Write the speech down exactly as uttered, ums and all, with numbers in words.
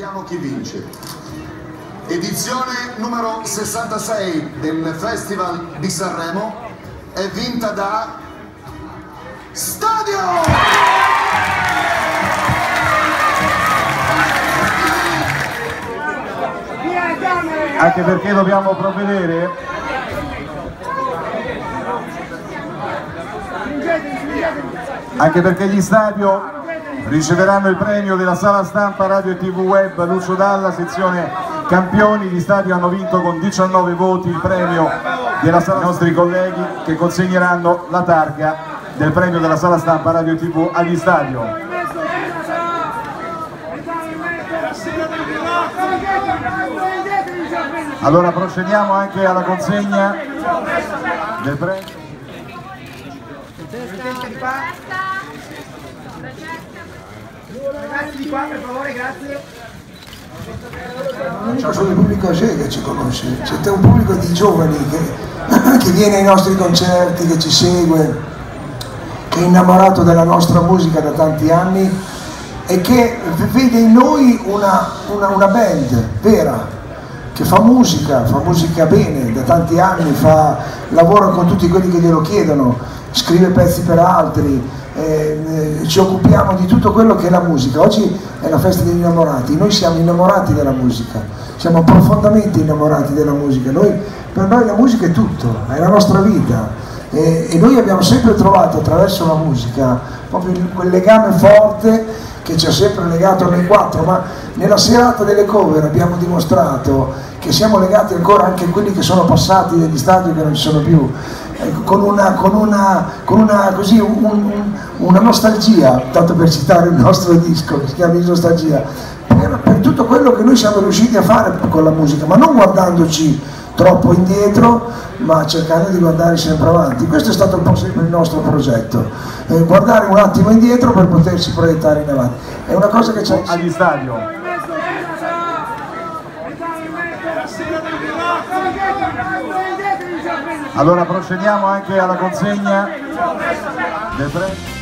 Vediamo chi vince. Edizione numero sessantasei del Festival di Sanremo è vinta da Stadio! Anche perché dobbiamo provvedere anche perché gli Stadio riceveranno il premio della sala stampa radio e tv web Lucio Dalla, sezione campioni. Gli Stadio hanno vinto con diciannove voti il premio della sala, i nostri colleghi che consegneranno la targa del premio della sala stampa radio e tv agli Stadio. Allora procediamo anche alla consegna del premio. Ragazzi di qua per favore, grazie. Non c'è solo il pubblico che ci conosce, c'è un pubblico di giovani che, che viene ai nostri concerti, che ci segue, che è innamorato della nostra musica da tanti anni e che vede in noi una, una, una band vera, che fa musica, fa musica bene, da tanti anni, fa, lavora con tutti quelli che glielo chiedono, scrive pezzi per altri, eh, ci occupiamo di tutto quello che è la musica. Oggi è la festa degli innamorati, noi siamo innamorati della musica, siamo profondamente innamorati della musica, noi, per noi la musica è tutto, è la nostra vita e, e noi abbiamo sempre trovato attraverso la musica proprio quel legame forte che ci ha sempre legato a noi quattro, ma nella serata delle cover abbiamo dimostrato che siamo legati ancora anche a quelli che sono passati negli stadi che non ci sono più, ecco, con una, con una, con una, così, un, un, una nostalgia, tanto per citare il nostro disco che si chiama Nostalgia, per, per tutto quello che noi siamo riusciti a fare con la musica, ma non guardandoci troppo indietro, ma cercando di guardare sempre avanti. Questo è stato un po' sempre il nostro progetto, eh, guardare un attimo indietro per poterci proiettare in avanti. È una cosa che c'è agli Stadio. Allora procediamo anche alla consegna del premio.